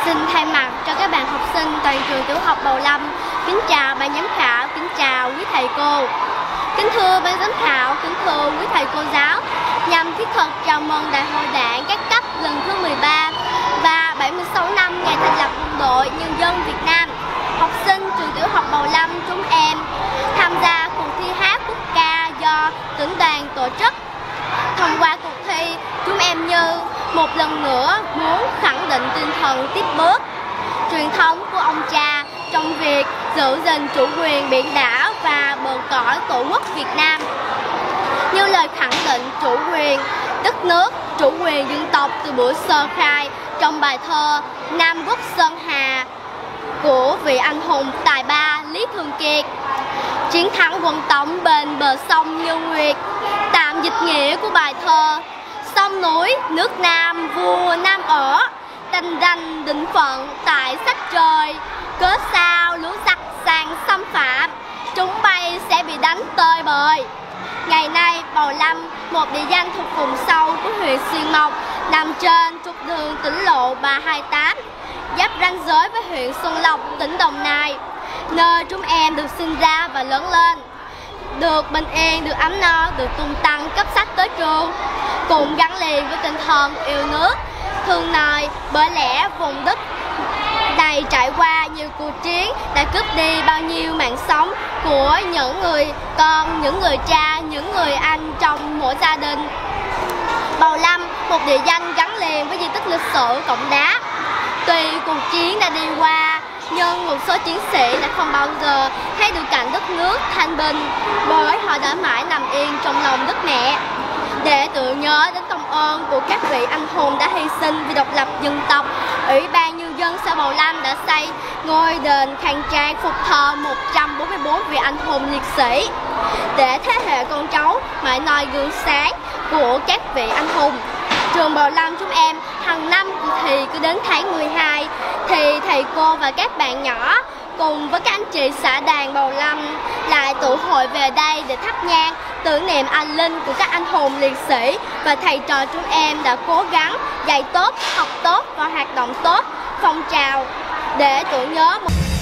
Xin thay mặt cho các bạn học sinh toàn trường tiểu học Bầu Lâm, kính chào ban giám khảo, kính chào quý thầy cô. Kính thưa ban giám khảo, kính thưa quý thầy cô giáo, nhằm thiết thực chào mừng Đại hội Đảng các cấp lần thứ 13 và 76 năm ngày thành lập Quân đội Nhân dân Việt Nam, học sinh trường tiểu học Bầu Lâm chúng em tham gia cuộc thi hát quốc ca do tỉnh đoàn tổ chức. Thông qua cuộc thi, chúng em như một lần nữa muốn khẳng định tinh thần tiếp bước truyền thống của ông cha trong việc giữ gìn chủ quyền biển đảo và bờ cõi tổ quốc Việt Nam. Như lời khẳng định chủ quyền đất nước, chủ quyền dân tộc từ buổi sơ khai trong bài thơ Nam Quốc Sơn Hà của vị anh hùng tài ba Lý Thường Kiệt. Chiến thắng quân Tống bên bờ sông Như Nguyệt. Tạm dịch nghĩa của bài thơ: sông núi nước Nam vua Nam ở, tranh danh định phận tại sắc trời, cớ sao lũ giặc sang xâm phạm, chúng bay sẽ bị đánh tơi bời. Ngày nay Bầu Lâm, một địa danh thuộc vùng sâu của huyện Xuyên Mộc, nằm trên trục đường tỉnh lộ 328, giáp ranh giới với huyện Xuân Lộc, tỉnh Đồng Nai, nơi chúng em được sinh ra và lớn lên, được bình yên, được ấm no, được tung tăng cấp sách tới trường, cùng gắn liền với tinh thần yêu nước, thương đời. Bởi lẽ vùng đất này trải qua nhiều cuộc chiến đã cướp đi bao nhiêu mạng sống của những người con, những người cha, những người anh trong mỗi gia đình. Bầu Lâm, một địa danh gắn liền với di tích lịch sử Cổng Đá. Tuy cuộc chiến đã đi qua, nhưng một số chiến sĩ đã không bao giờ thấy được cảnh đất nước thanh bình, bởi họ đã mãi nằm yên trong lòng đất mẹ. Để tưởng nhớ đến công ơn của các vị anh hùng đã hy sinh vì độc lập dân tộc, Ủy ban Nhân dân xã Bầu Lâm đã xây ngôi đền khang trang phục thờ 144 vị anh hùng liệt sĩ, để thế hệ con cháu mãi noi gương sáng của các vị anh hùng. Trường Bầu Lâm chúng em hàng năm thì cứ đến tháng 12 thì thầy cô và các bạn nhỏ cùng với các anh chị xã đoàn Bầu Lâm lại tụ hội về đây để thắp nhang tưởng niệm anh linh của các anh hùng liệt sĩ, và thầy trò chúng em đã cố gắng dạy tốt, học tốt và hoạt động tốt phong trào để tưởng nhớ